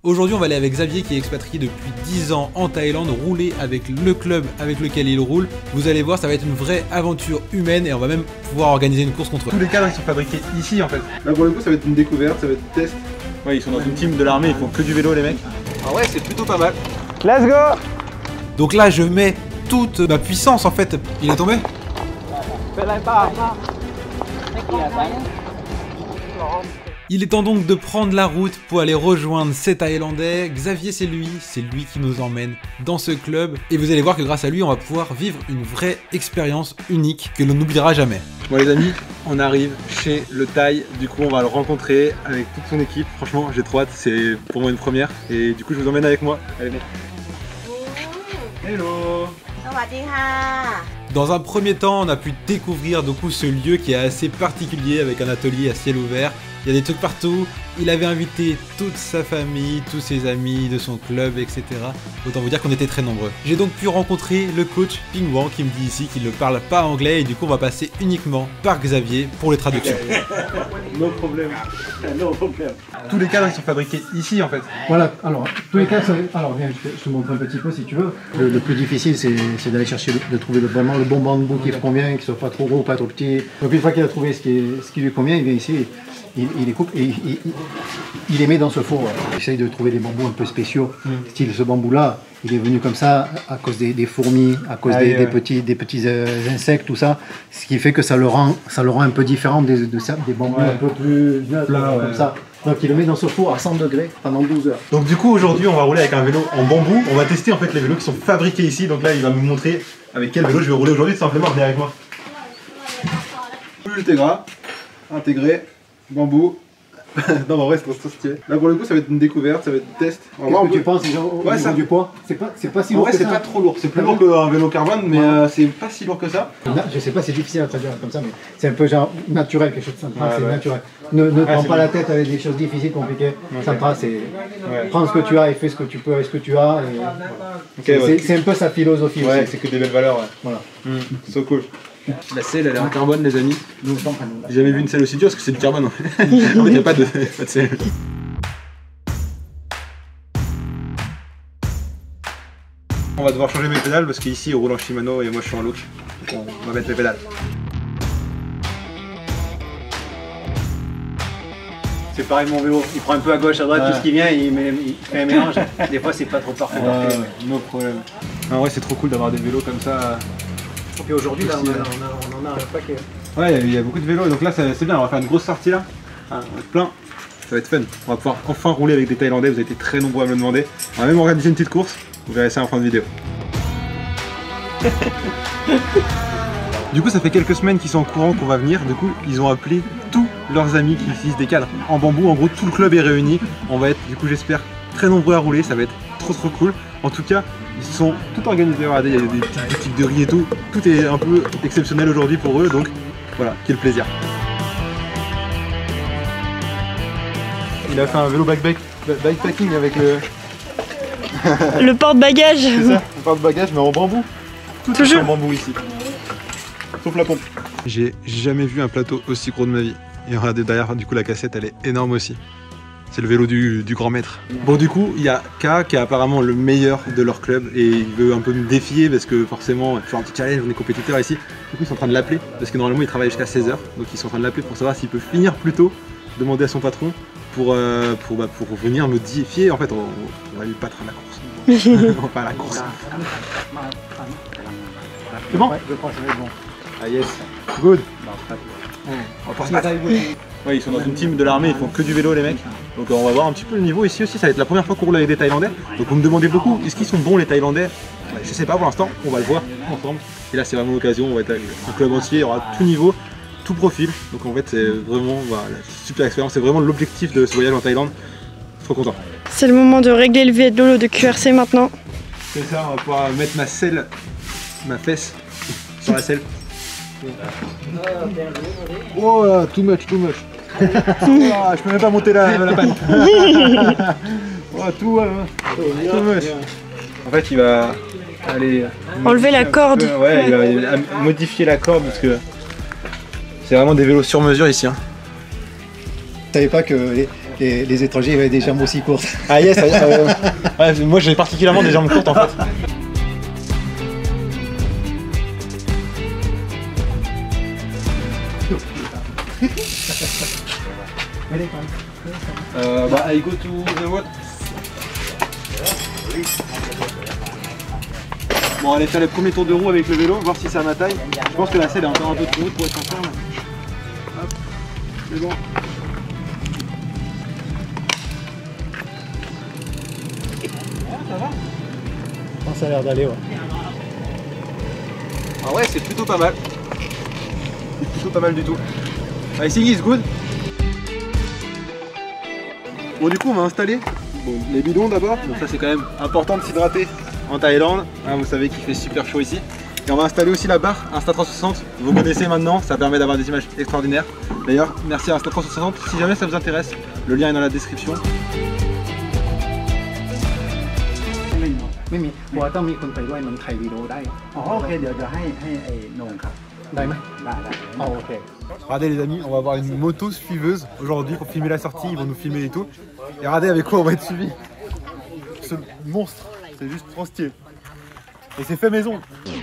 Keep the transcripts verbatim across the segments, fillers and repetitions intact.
Aujourd'hui, on va aller avec Xavier qui est expatrié depuis dix ans en Thaïlande, rouler avec le club avec lequel il roule. Vous allez voir, ça va être une vraie aventure humaine et on va même pouvoir organiser une course contre eux. Tous les cadres ils sont fabriqués ici en fait. Là pour le coup ça va être une découverte, ça va être test. Ouais, ils sont dans une team de l'armée, ils font que du vélo les mecs. Ah ouais, c'est plutôt pas mal. Let's go. Donc là, je mets toute ma puissance en fait. Il est tombé ? Il est temps donc de prendre la route pour aller rejoindre ces Thaïlandais. Xavier, c'est lui, c'est lui qui nous emmène dans ce club. Et vous allez voir que grâce à lui, on va pouvoir vivre une vraie expérience unique que l'on n'oubliera jamais. Bon les amis, on arrive chez le Thaï. Du coup, on va le rencontrer avec toute son équipe. Franchement, j'ai trop hâte, c'est pour moi une première. Et du coup, je vous emmène avec moi. Allez, venez. Hello. Dans un premier temps, on a pu découvrir du coup ce lieu qui est assez particulier avec un atelier à ciel ouvert. Il y a des trucs partout. Il avait invité toute sa famille, tous ses amis de son club, et cetera. Autant vous dire qu'on était très nombreux. J'ai donc pu rencontrer le coach Ping Wang qui me dit ici qu'il ne parle pas anglais et du coup on va passer uniquement par Xavier pour les traductions. No problème. No problème. Tous les cadres ils sont fabriqués ici en fait. Voilà, alors tous les cadres, alors viens, je te, je te montre un petit peu si tu veux. Le, le plus difficile c'est d'aller chercher, le, de trouver le, vraiment le bon bambou qui lui convient, qui soit pas trop gros, pas trop petit. Donc une fois qu'il a trouvé ce qui, est, ce qui lui convient, il vient ici. Il, il les coupe et il, il, il les met dans ce four. Il essaye de trouver des bambous un peu spéciaux. Mm. Style ce bambou-là, il est venu comme ça à cause des, des fourmis, à cause ah, des, ouais. des petits, des petits euh, insectes, tout ça. Ce qui fait que ça le rend, ça le rend un peu différent des, de, des bambous ouais. un peu plus neutres, Plat, comme ouais. ça. Donc il le met dans ce four à cent degrés pendant douze heures. Donc du coup aujourd'hui on va rouler avec un vélo en bambou. On va tester en fait les vélos qui sont fabriqués ici. Donc là il va me montrer avec quel vélo je vais rouler aujourd'hui. Tout simplement, venez avec moi. Ultegra, intégré. Bambou. Non, en vrai, c'est trop stylé. Là, pour le coup, ça va être une découverte, ça va être test. Qu'est-ce que tu penses déjà au ouais, niveau ça... du poids? C'est pas, pas si en lourd vrai, que ça. En vrai, c'est pas trop lourd. C'est plus lourd qu'un vélo carbone, mais ouais. euh, c'est pas si lourd que ça. Non, je sais pas, c'est difficile à traduire comme ça, mais c'est un peu genre naturel, quelque chose de sympa, ouais, c'est ouais. naturel. Ne, ne prends pas la tête avec des choses difficiles, compliquées. Okay. Sympa, c'est ouais. prends ce que tu as et fais ce que tu peux avec ce que tu as. Et... Okay, c'est ouais. un peu sa philosophie. Ouais, c'est que des belles valeurs. Ouais. Voilà. Mm. So cool. La selle elle est en carbone les amis. J'ai jamais vu une selle aussi dure parce que c'est du carbone. En fait il n'y a pas de, pas de selle. On va devoir changer mes pédales parce qu'ici on roule en Shimano et moi je suis en look. Donc on va mettre mes pédales. C'est pareil mon vélo, il prend un peu à gauche, à droite, ouais. tout ce qui vient, il, met, il fait un mélange. Des fois c'est pas trop parfait. Ouais, ouais, no problème. En vrai c'est trop cool d'avoir des vélos comme ça. Et aujourd'hui là on, a, on, a, on en a un paquet. Ouais il y a beaucoup de vélos donc là c'est bien, on va faire une grosse sortie là. Ah, on va être plein. Ça va être fun. On va pouvoir enfin rouler avec des Thaïlandais, vous avez été très nombreux à me le demander. On va même organiser une petite course, vous verrez ça en fin de vidéo. Du coup ça fait quelques semaines qu'ils sont au courant qu'on va venir, du coup ils ont appelé tous leurs amis qui utilisent des cadres en bambou, en gros tout le club est réuni. On va être du coup j'espère très nombreux à rouler, ça va être trop trop cool. En tout cas ils sont tout organisés, regardez il y a des petites boutiques de riz et tout, tout est un peu exceptionnel aujourd'hui pour eux donc voilà, quel plaisir. Il a fait un vélo backpack, bikepacking avec le... le porte-bagages. C'est ça, le porte-bagages mais en bambou. Tout est en bambou ici. Sauf la pompe. J'ai jamais vu un plateau aussi gros de ma vie. Et regardez derrière, du coup la cassette elle est énorme aussi. C'est le vélo du, du grand maître. Bon du coup, il y a K qui est apparemment le meilleur de leur club et il veut un peu me défier parce que forcément, il faut un petit challenge, on est compétiteurs ici. Du coup ils sont en train de l'appeler parce que normalement il travaille jusqu'à seize heures. Donc ils sont en train de l'appeler pour savoir s'il peut finir plus tôt, demander à son patron pour, euh, pour, bah, pour venir me défier. En fait on, on va lui battre à la course. On va pas à la course. C'est bon? Ouais, je pense que c'est bon. Ah yes, good. On va pas se battre. Ouais, ils sont dans une team de l'armée, ils font que du vélo les mecs. Donc on va voir un petit peu le niveau ici aussi, ça va être la première fois qu'on roule avec des Thaïlandais. Donc vous me demandez beaucoup, est-ce qu'ils sont bons les Thaïlandais? Je sais pas pour l'instant, on va le voir ensemble. Et là c'est vraiment l'occasion, on va être avec un club entier, il y aura tout niveau, tout profil. Donc en fait c'est vraiment voilà, super expérience, c'est vraiment l'objectif de ce voyage en Thaïlande. Trop content. C'est le moment de régler le vélo de Q R C maintenant. C'est ça, on va pouvoir mettre ma selle, ma fesse sur la selle. Oh là, too much, too much. Oh, je peux même pas monter la, la panne. Oh, tout, euh, too much. En fait, il va aller enlever la corde. Peu, ouais, il va, il va modifier la corde parce que c'est vraiment des vélos sur mesure ici. Hein. Je savais pas que les, Les, les étrangers avaient des jambes aussi courtes. Ah yes, euh, ouais, moi j'ai particulièrement des jambes courtes en fait. Euh, bah, I go to the what? Bon, allez faire les premiers tours de roue avec le vélo, voir si c'est à ma taille. Je pense que la selle est encore un peu trop haute pour être en ferme. Hop, c'est bon. Ça va? Oh, ça a l'air d'aller, ouais. Ah ouais, c'est plutôt pas mal. C'est plutôt pas mal du tout. I think it's good. Bon, du coup, on va installer bon, les bidons d'abord. Donc ça, c'est quand même important de s'hydrater en Thaïlande. Hein, vous savez qu'il fait super chaud ici. Et on va installer aussi la barre Insta trois cent soixante. Vous connaissez maintenant, ça permet d'avoir des images extraordinaires. D'ailleurs, merci à Insta trois cent soixante. Si jamais ça vous intéresse, le lien est dans la description. ไม่มีเพราะว่าต้องมีคนไปด้วยมันถ่ายวิดีโอได้อ๋อโอเคเดี๋ยวจะให้ให้ไอ้นงครับได้ไหมได้ได้อ๋อโอเค Regardez les amis, on va avoir une moto suiveuse aujourd'hui pour filmer la sortie, ils vont nous filmer et tout. Et regardez avec quoi on va être suivi. Ce monstre, c'est juste trop stylé. Et c'est fait maison.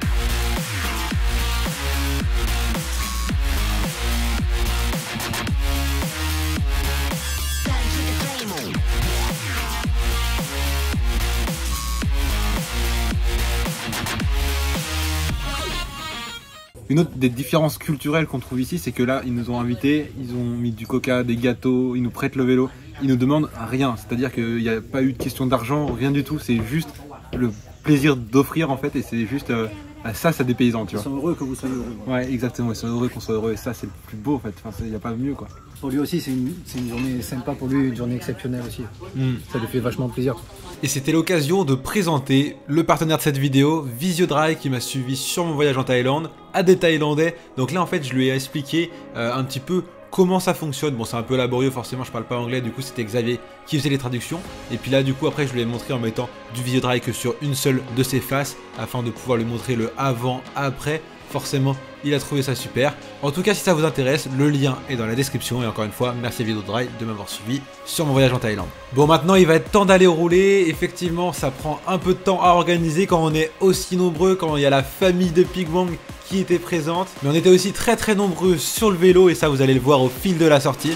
Une autre des différences culturelles qu'on trouve ici, c'est que là, ils nous ont invités, ils ont mis du coca, des gâteaux, ils nous prêtent le vélo, ils nous demandent rien. C'est-à-dire qu'il n'y a pas eu de question d'argent, rien du tout, c'est juste le plaisir d'offrir en fait, et c'est juste euh, ça, ça dépaysant, tu vois. Ils sont heureux que vous soyez heureux. Ouais, exactement, ils sont heureux qu'on soit heureux, et ça, c'est le plus beau en fait, enfin, il n'y a pas mieux quoi. Pour lui aussi, c'est une, une journée sympa pour lui, une journée exceptionnelle aussi. Mm. Ça lui fait vachement plaisir. Et c'était l'occasion de présenter le partenaire de cette vidéo, Visiodry, qui m'a suivi sur mon voyage en Thaïlande, à des Thaïlandais. Donc là en fait je lui ai expliqué euh, un petit peu comment ça fonctionne. Bon, c'est un peu laborieux, forcément je parle pas anglais, du coup c'était Xavier qui faisait les traductions. Et puis là du coup après je lui ai montré en mettant du Visiodry que sur une seule de ses faces, afin de pouvoir lui montrer le avant, après. Forcément, il a trouvé ça super. En tout cas, si ça vous intéresse, le lien est dans la description. Et encore une fois, merci à Visiodry de m'avoir suivi sur mon voyage en Thaïlande. Bon, maintenant, il va être temps d'aller rouler. Effectivement, ça prend un peu de temps à organiser quand on est aussi nombreux, quand il y a la famille de Pigmong qui était présente. Mais on était aussi très très nombreux sur le vélo et ça, vous allez le voir au fil de la sortie.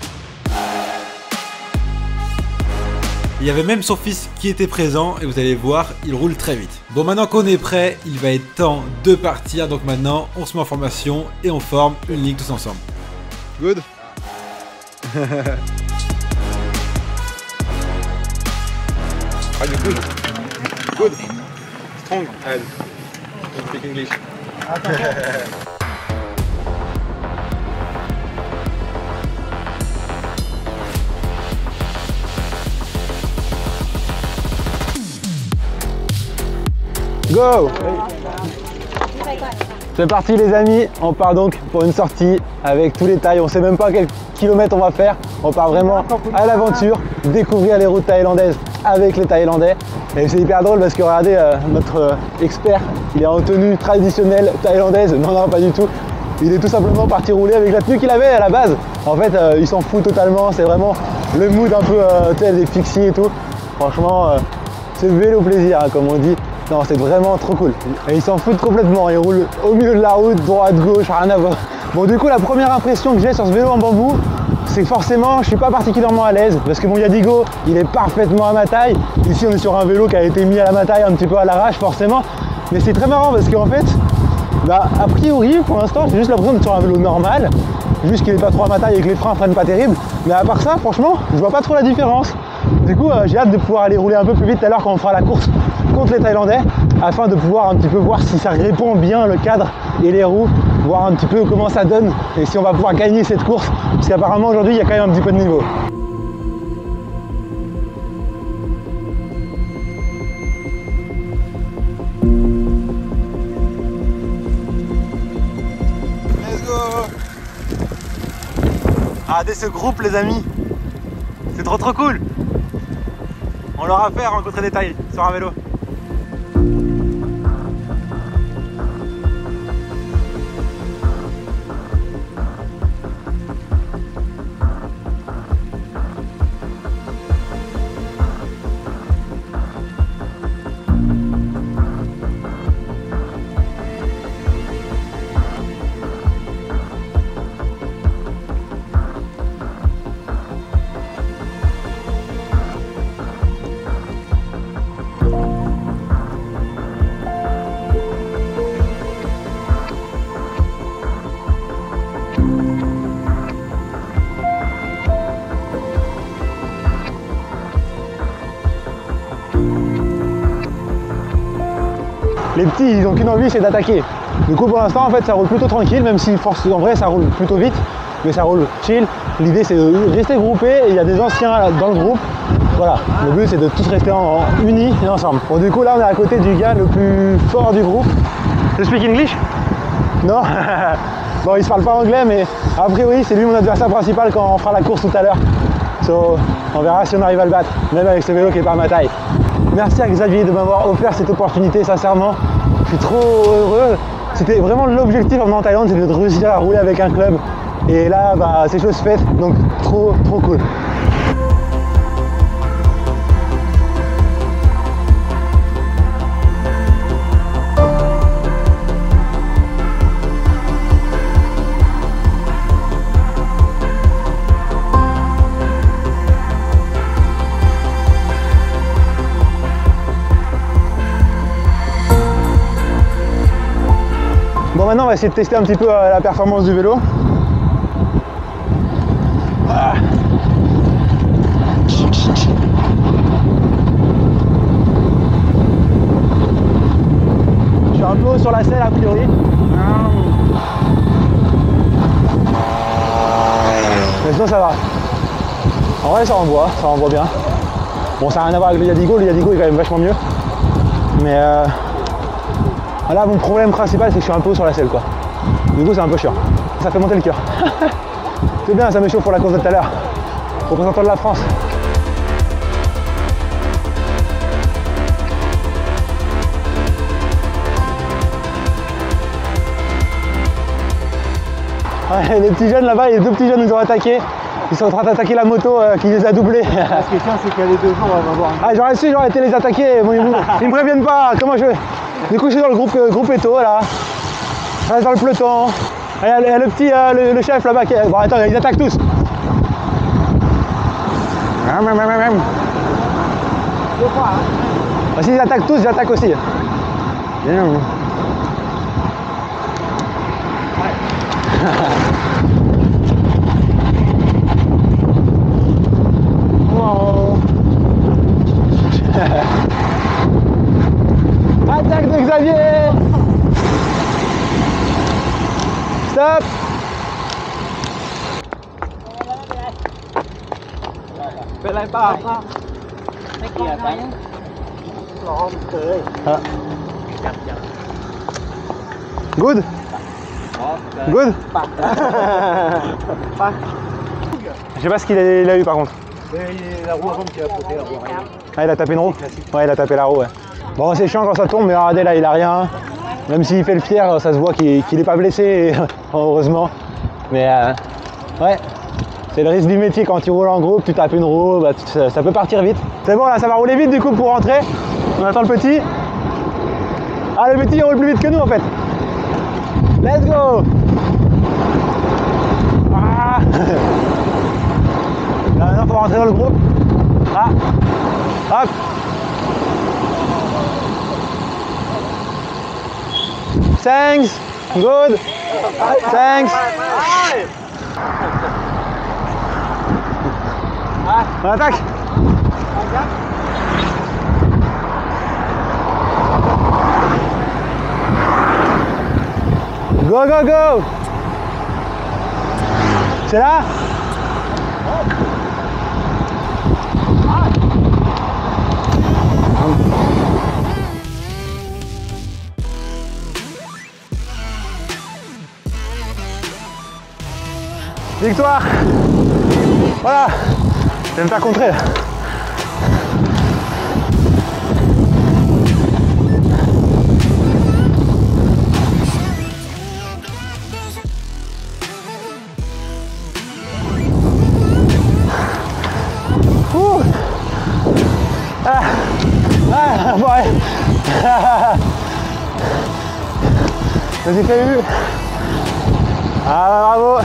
Il y avait même son fils qui était présent et vous allez voir, il roule très vite. Bon, maintenant qu'on est prêt, il va être temps de partir. Donc maintenant, on se met en formation et on forme une ligue tous ensemble. Good. Are you good? Good. Strong. And speak English. Go! C'est parti les amis, on part donc pour une sortie avec tous les tailles, on sait même pas quel kilomètre on va faire, on part vraiment à l'aventure, découvrir les routes thaïlandaises avec les Thaïlandais. Et c'est hyper drôle parce que regardez, euh, notre euh, expert, il est en tenue traditionnelle thaïlandaise, non non pas du tout, il est tout simplement parti rouler avec la tenue qu'il avait à la base. En fait euh, il s'en fout totalement, c'est vraiment le mood un peu euh, tel des fixies et tout, franchement euh, c'est vélo plaisir hein, comme on dit. Non, c'est vraiment trop cool. Et ils s'en foutent complètement, ils roulent au milieu de la route, droite, gauche, rien à voir. Bon, du coup, la première impression que j'ai sur ce vélo en bambou, c'est que forcément, je suis pas particulièrement à l'aise parce que mon Yadigo, il est parfaitement à ma taille. Ici, on est sur un vélo qui a été mis à la ma taille un petit peu à l'arrache, forcément. Mais c'est très marrant parce qu'en fait, bah, a priori, pour l'instant, j'ai juste l'impression d'être sur un vélo normal, juste qu'il n'est pas trop à ma taille et que les freins freinent pas terrible. Mais à part ça, franchement, je vois pas trop la différence. Du coup, euh, j'ai hâte de pouvoir aller rouler un peu plus vite tout à l'heure quand on fera la course contre les Thaïlandais, afin de pouvoir un petit peu voir si ça répond bien le cadre et les roues, voir un petit peu comment ça donne et si on va pouvoir gagner cette course, parce qu'apparemment aujourd'hui il y a quand même un petit peu de niveau. Let's go! Regardez ce groupe les amis, c'est trop trop cool! On leur a fait rencontrer des Thaïs sur un vélo. Les petits, ils n'ont qu'une envie, c'est d'attaquer. Du coup, pour l'instant, en fait, ça roule plutôt tranquille, même si force, en vrai, ça roule plutôt vite, mais ça roule chill. L'idée, c'est de rester groupé, et il y a des anciens dans le groupe. Voilà, le but, c'est de tous rester en, en unis et ensemble. Bon, du coup, là, on est à côté du gars le plus fort du groupe. You speak English? Non. Bon, il se parle pas anglais, mais a priori, c'est lui mon adversaire principal quand on fera la course tout à l'heure. So, on verra si on arrive à le battre, même avec ce vélo qui est pas à ma taille. Merci à Xavier de m'avoir offert cette opportunité, sincèrement. Je suis trop heureux. C'était vraiment l'objectif en Thaïlande, c'était de réussir à rouler avec un club. Et là, bah, c'est chose faite, donc trop, trop cool. Bon, maintenant on va essayer de tester un petit peu la performance du vélo. Ah. Je suis un peu haut sur la selle a priori. Mais sinon ça va. En vrai ça renvoie, ça renvoie bien. Bon, ça n'a rien à voir avec le Yadigo, le Yadigo est quand même vachement mieux. Mais euh... là, mon problème principal, c'est que je suis un peu haut sur la selle, quoi. Du coup, c'est un peu chiant. Ça fait monter le cœur. C'est bien, ça me chauffe pour la course de tout à l'heure. Représentant de la France. Ouais, les petits jeunes là-bas, les deux petits jeunes nous ont attaqués. Ils sont en train d'attaquer la moto euh, qui les a doublés. La question, c'est qu'il y a les deux jours, on va voir. Ah, j'aurais su, j'aurais été les attaquer. Bon, ils, ils me préviennent pas. Comment je fais? Du coup, je suis dans le groupe, euh, groupe Eto là. Je reste dans le peloton. Il y a le, le petit, euh, le, le chef là-bas qui est... Bon, attends, ils attaquent tous. Bah, s'ils attaquent tous, j'attaque aussi. Attaque de Xavier. Stop.เป็นไรเปล่าไม่เกี่ยวกันร้องเคย Good. Good. Je sais pas ce qu'il a, il a eu par contre. La roue avant qui a sauté, la roue arrière. Ah, il a tapé une roue? Ouais, il a tapé la roue, ouais. Bon, c'est chiant quand ça tombe, mais regardez là, il a rien. Même s'il fait le fier, ça se voit qu'il n'est pas blessé, heureusement. Mais euh, ouais, c'est le risque du métier quand tu roules en groupe, tu tapes une roue, bah, ça, ça peut partir vite. C'est bon, là, ça va rouler vite du coup pour rentrer. On attend le petit. Ah, le petit, il roule plus vite que nous en fait. Let's go. Ah. Là, maintenant, il faut rentrer dans le groupe. Ah. Hop. Thanks. Good. Thanks. On attaque. Go, go, go. C'est là? Victoire! Voilà! Je vais me faire contrer là. Ouh. Ah. Ah, bon, ouais. Ça s'est fait eu. Ah, bravo.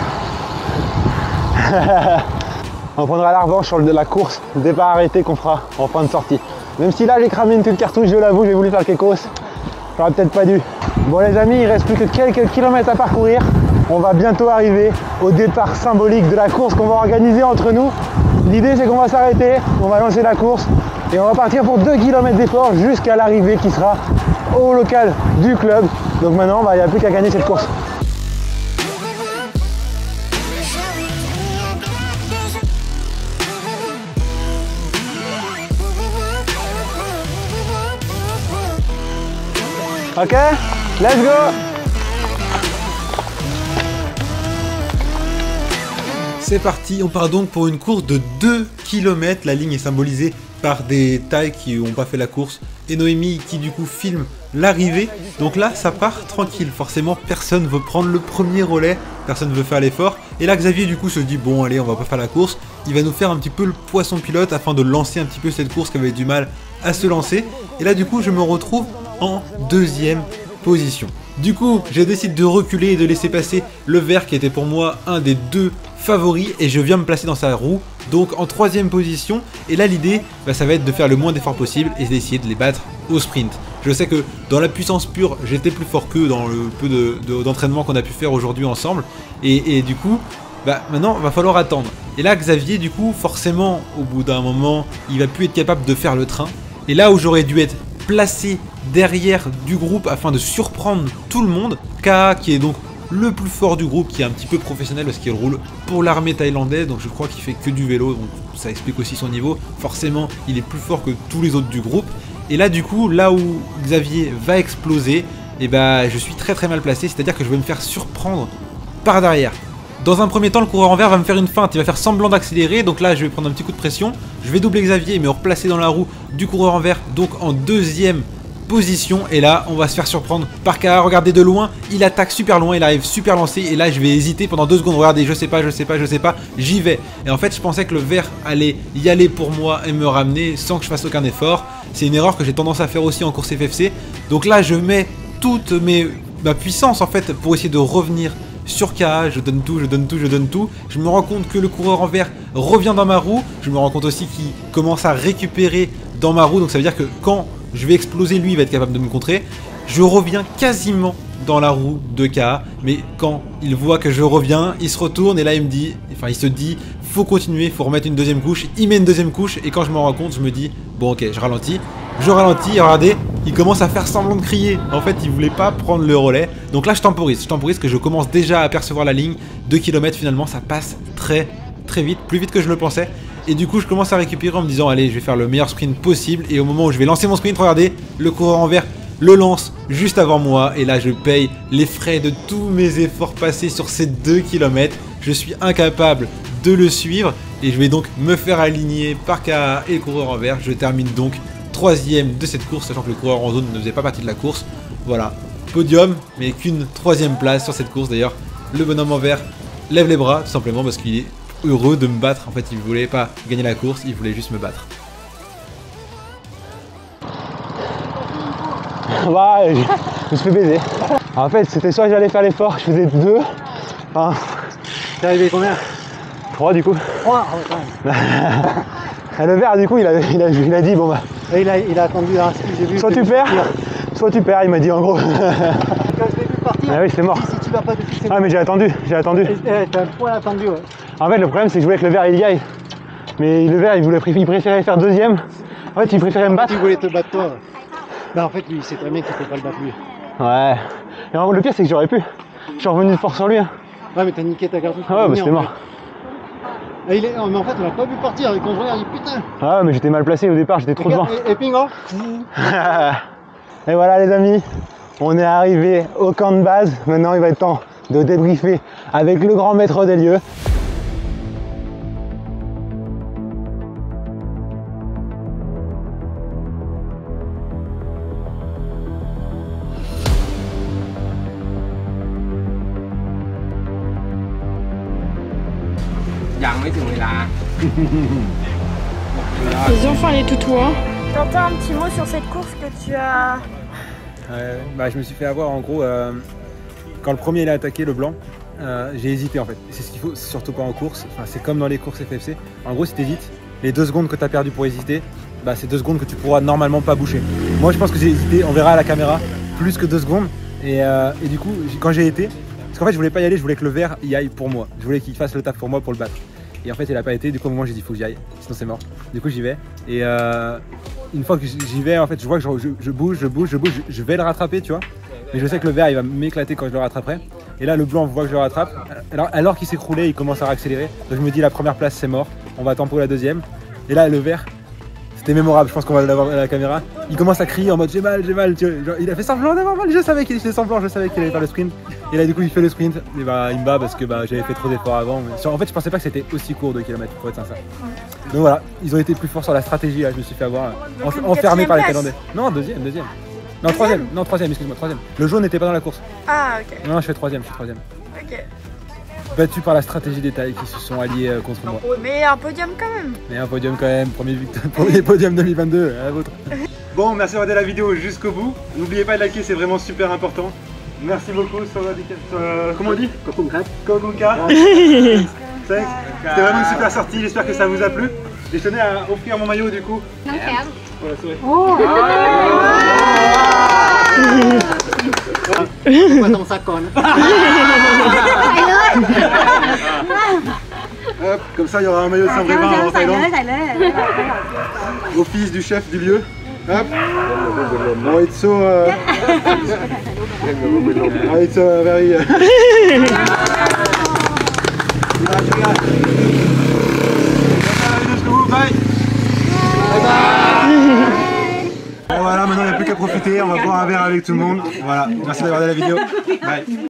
On prendra la revanche sur la course départ arrêté qu'on fera en fin de sortie. Même si là j'ai cramé une petite cartouche, je l'avoue, j'ai voulu faire quelque chose. J'aurais peut-être pas dû. Bon les amis, il reste plus que quelques kilomètres à parcourir. On va bientôt arriver au départ symbolique de la course qu'on va organiser entre nous. L'idée c'est qu'on va s'arrêter, on va lancer la course Et on va partir pour deux kilomètres d'effort jusqu'à l'arrivée qui sera au local du club. Donc maintenant, bah, il n'y a plus qu'à gagner cette course. Ok, let's go! C'est parti, on part donc pour une course de deux kilomètres. La ligne est symbolisée par des tailles qui n'ont pas fait la course et Noémie qui du coup filme l'arrivée. Donc là, ça part tranquille. Forcément, personne veut prendre le premier relais, personne veut faire l'effort. Et là, Xavier du coup se dit bon, allez, on va pas faire la course. Il va nous faire un petit peu le poisson pilote afin de lancer un petit peu cette course qui avait du mal à se lancer. Et là, du coup, je me retrouve en deuxième position. Du coup, j'ai décidé de reculer et de laisser passer le vert qui était pour moi un des deux favoris et je viens me placer dans sa roue, donc en troisième position. Et là l'idée, bah, ça va être de faire le moins d'efforts possible et d'essayer de les battre au sprint. Je sais que dans la puissance pure, j'étais plus fort qu'eux dans le peu de, de, d'entraînement qu'on a pu faire aujourd'hui ensemble. Et, et du coup, bah, maintenant, il va falloir attendre. Et là, Xavier, du coup, forcément, au bout d'un moment, il va plus être capable de faire le train. Et là où j'aurais dû être placé derrière du groupe afin de surprendre tout le monde, K A qui est donc le plus fort du groupe, qui est un petit peu professionnel parce qu'il roule pour l'armée thaïlandaise, donc je crois qu'il fait que du vélo, donc ça explique aussi son niveau. Forcément, il est plus fort que tous les autres du groupe. Et là, du coup, là où Xavier va exploser, et bah, je suis très très mal placé, c'est-à-dire que je vais me faire surprendre par derrière. Dans un premier temps, le coureur en vert va me faire une feinte, il va faire semblant d'accélérer, donc là je vais prendre un petit coup de pression, je vais doubler Xavier et me replacer dans la roue du coureur en vert, donc en deuxième position, et là on va se faire surprendre par K A. Regardez de loin, il attaque super loin, il arrive super lancé, et là je vais hésiter pendant deux secondes, regardez, je sais pas, je sais pas, je sais pas, j'y vais. Et en fait je pensais que le vert allait y aller pour moi et me ramener sans que je fasse aucun effort. C'est une erreur que j'ai tendance à faire aussi en course F F C, donc là je mets toute mes, ma puissance en fait pour essayer de revenir sur K A, je donne tout, je donne tout, je donne tout. Je me rends compte que le coureur en vert revient dans ma roue. Je me rends compte aussi qu'il commence à récupérer dans ma roue. Donc ça veut dire que quand je vais exploser, lui, il va être capable de me contrer. Je reviens quasiment dans la roue de K A. Mais quand il voit que je reviens, il se retourne et là il me dit, enfin il se dit, faut continuer, faut remettre une deuxième couche. Il met une deuxième couche et quand je me rends compte, je me dis, bon ok, je ralentis. Je ralentis, regardez, il commence à faire semblant de crier. En fait, il voulait pas prendre le relais. Donc là, je temporise. Je temporise que je commence déjà à apercevoir la ligne. deux kilomètres, finalement, ça passe très, très vite. Plus vite que je le pensais. Et du coup, je commence à récupérer en me disant, allez, je vais faire le meilleur sprint possible. Et au moment où je vais lancer mon sprint, regardez, le coureur en vert le lance juste avant moi. Et là, je paye les frais de tous mes efforts passés sur ces deux kilomètres. Je suis incapable de le suivre. Et je vais donc me faire aligner par K A et le coureur en vert. Je termine donc troisième de cette course, sachant que le coureur en zone ne faisait pas partie de la course. Voilà, podium, mais qu'une troisième place sur cette course. D'ailleurs, le bonhomme en vert lève les bras, tout simplement parce qu'il est heureux de me battre. En fait, il voulait pas gagner la course, il voulait juste me battre. Bah, je me suis fait baiser. En fait, c'était soit j'allais faire l'effort, je faisais deux. Enfin, t'es arrivé combien? Trois du coup. Trois, oh, quand même. Et le vert, du coup, il a, il a, il a dit bon bah. Et il, a, il a attendu là, j'ai vu. Soit tu perds, soit tu perds, il m'a dit en gros. Quand je l'ai vu partir, ah oui, c'est mort. Si tu vas pas depuis, ah mais j'ai attendu, j'ai attendu. T'as un poil attendu, ouais. En fait, le problème c'est que je voulais que le vert il y aille. Mais le vert, il, voulait, il préférait faire deuxième. En fait, il préférait me battre. Il voulait te battre toi. Mais en fait, lui, il sait très bien qu'il ne peut pas le battre lui. Ouais. Et en, le pire, c'est que j'aurais pu. Je suis revenu de force sur lui. Hein. Ouais, mais t'as niqué ta carte. Ah ouais, bah c'était mort. Et il est... oh, mais en fait, on l'a pas vu partir. Et quand je regarde, il dit putain. Ah ouais, mais j'étais mal placé au départ, j'étais trop devant. Et, et Pingo. Et voilà, les amis. On est arrivé au camp de base. Maintenant, il va être temps de débriefer avec le grand maître des lieux. Les enfants, les toutous. T'entends un petit mot sur cette course que tu as... euh, bah, Je me suis fait avoir en gros, euh, quand le premier il a attaqué le blanc, euh, j'ai hésité en fait. C'est ce qu'il faut, surtout pas en course, enfin, c'est comme dans les courses F F C. En gros, si t'hésites, les deux secondes que tu as perdu pour hésiter, bah, c'est deux secondes que tu pourras normalement pas boucher. Moi je pense que j'ai hésité, on verra à la caméra, plus que deux secondes. Et, euh, et du coup, quand j'ai été, parce qu'en fait je voulais pas y aller, je voulais que le vert y aille pour moi. Je voulais qu'il fasse le taf pour moi pour le battre. Et en fait il a pas été, du coup au moment j'ai dit faut que j'y aille, sinon c'est mort. Du coup j'y vais et euh, une fois que j'y vais en fait je vois que je, je, je bouge, je bouge, je bouge, je, je vais le rattraper tu vois. Mais je sais que le vert il va m'éclater quand je le rattraperai. Et là le blanc voit que je le rattrape. Alors, alors qu'il s'écroulait il commence à réaccélérer. Donc je me dis la première place c'est mort, on va attendre pour la deuxième. Et là le vert, c'était mémorable, je pense qu'on va l'avoir à la caméra. Il commence à crier en mode j'ai mal, j'ai mal. Tu vois, genre, il a fait semblant d'avoir mal, je savais qu'il était semblant, je savais qu'il allait faire le sprint. Et là du coup il fait le sprint, et bah il me bat parce que bah, j'avais fait trop d'efforts avant. Mais en fait je pensais pas que c'était aussi court de kilomètres pour être sincère. Donc voilà, ils ont été plus forts sur la stratégie, là je me suis fait avoir en, enfermé par les Thaïlandais. Non deuxième, deuxième. Non troisième, non troisième, excuse-moi, troisième. Le jaune n'était pas dans la course. Ah ok. Non je fais troisième, je suis troisième. Ok. Battu par la stratégie des Thaïs qui se sont alliés euh, contre moi. Mais un podium quand même. Mais un podium quand même, premier, premier podium deux mille vingt-deux, à la vôtre. Bon, merci d'avoir regardé la vidéo jusqu'au bout. N'oubliez pas de liker, c'est vraiment super important. Merci beaucoup, euh, comment on dit Kokunka. C'était vraiment une super sortie, j'espère que ça vous a plu. Et je tenais à offrir mon maillot du coup. Pour la souris. Oh. Hop, comme ça il y aura un maillot de Saint-Brévin en Thaïlande. Au fils du chef du lieu. Hop. Oh, it's so. Uh... oh, it's uh, very. Uh... Bye. Voilà, maintenant il n'y a plus qu'à profiter, on va boire un verre avec tout le monde. Voilà, merci d'avoir regardé la vidéo. Bye.